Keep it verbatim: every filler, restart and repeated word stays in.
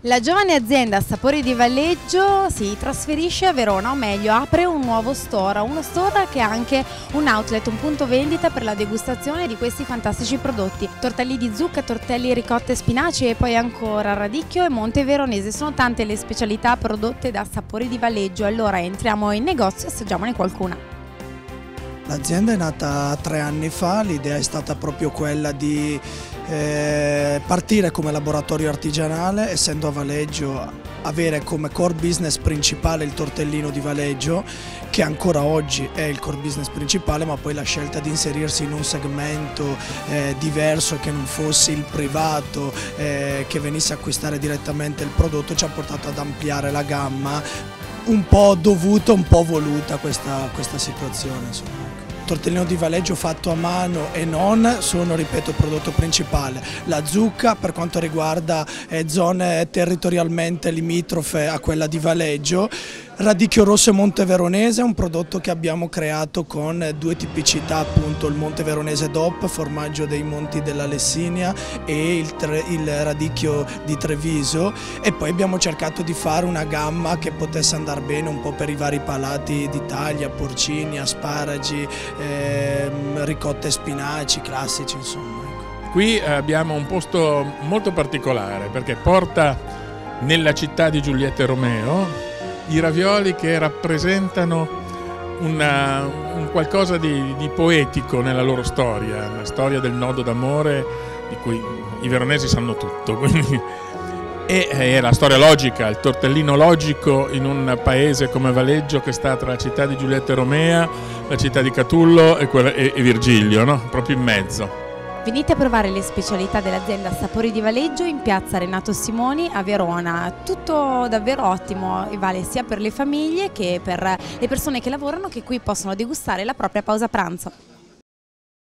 La giovane azienda Sapori di Valeggio si trasferisce a Verona, o meglio apre un nuovo store, uno store che ha anche un outlet, un punto vendita per la degustazione di questi fantastici prodotti. Tortelli di zucca, tortelli ricotta e spinaci e poi ancora radicchio e monte veronese. Sono tante le specialità prodotte da Sapori di Valeggio, allora entriamo in negozio e assaggiamone qualcuna. L'azienda è nata tre anni fa, l'idea è stata proprio quella di eh, partire come laboratorio artigianale, essendo a Valeggio, avere come core business principale il tortellino di Valeggio, che ancora oggi è il core business principale, ma poi la scelta di inserirsi in un segmento eh, diverso, che non fosse il privato, eh, che venisse a acquistare direttamente il prodotto, ci ha portato ad ampliare la gamma, un po' dovuta, un po' voluta questa, questa situazione. Insomma. Tortellino di Valeggio fatto a mano e non sono, ripeto, il prodotto principale. La zucca, per quanto riguarda eh, zone territorialmente limitrofe a quella di Valeggio. Radicchio rosso e monte veronese è un prodotto che abbiamo creato con due tipicità, appunto il monte veronese D O P, formaggio dei monti della Lessinia, e il, il radicchio di Treviso, e poi abbiamo cercato di fare una gamma che potesse andare bene un po' per i vari palati d'Italia, porcini, asparagi, ehm, ricotta e spinaci, classici insomma. Qui abbiamo un posto molto particolare perché porta nella città di Giulietta e Romeo i ravioli che rappresentano una, un qualcosa di, di poetico nella loro storia, la storia del nodo d'amore di cui i veronesi sanno tutto, quindi e è la storia logica, il tortellino logico in un paese come Valeggio che sta tra la città di Giulietta e Romea, la città di Catullo e, quella, e, e Virgilio, no? Proprio in mezzo. Venite a provare le specialità dell'azienda Sapori di Valeggio in piazza Renato Simoni a Verona. Tutto davvero ottimo e vale sia per le famiglie che per le persone che lavorano, che qui possono degustare la propria pausa pranzo.